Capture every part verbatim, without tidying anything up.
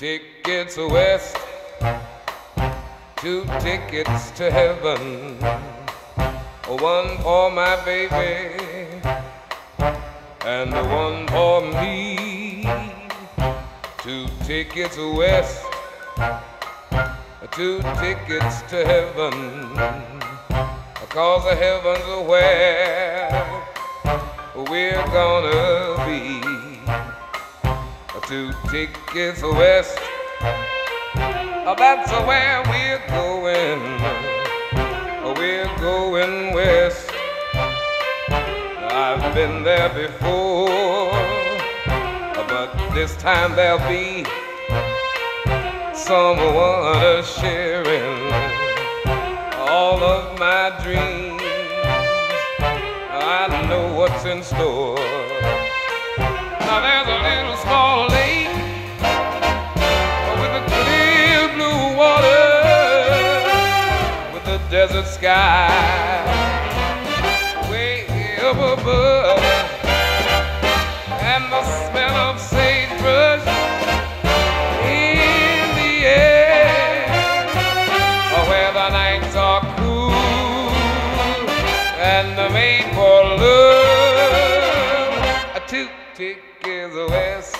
tickets west, two tickets to heaven, one for my baby and one for me. Two tickets west, two tickets to heaven, 'cause the heavens are where we're gonna be. Two tickets west, that's where we're going. We're going west. I've been there before, but this time there'll be someone sharing all of my dreams. I know what's in store. Now there's a little small lake with a clear blue water, with a desert sky way up above, and the smell of sagebrush in the air, where the nights are cool and made for love. Two tickets west,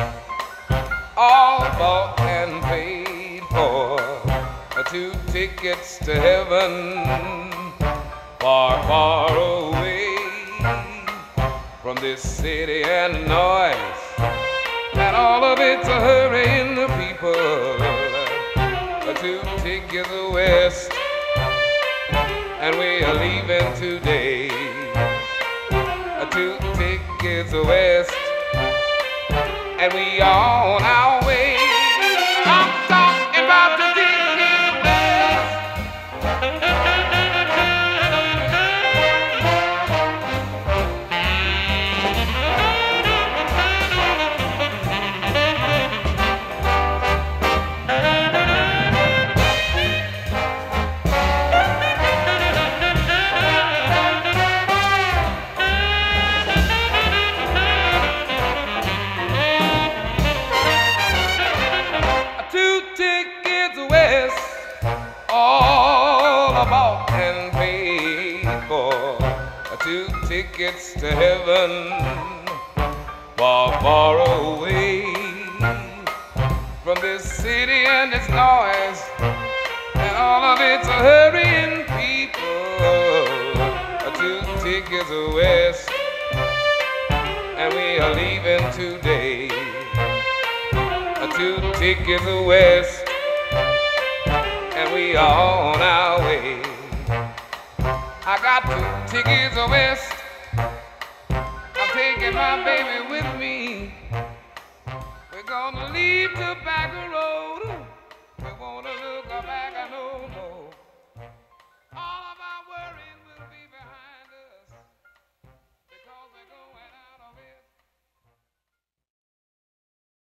all bought and paid for. Two tickets to heaven, far, far away from this city and noise, and all of it's a hurrying the people. Two tickets west, and we are leaving today. Two tickets west, and we are on our way. I'm talking about the tickets west. Two tickets to heaven, far, far away from this city and its noise, and all of its hurrying people. Two tickets west, and we are leaving today. Two tickets west, and we are on our way. I got two tickets west, I'm taking my baby with me. We're gonna leave Tobacco Road.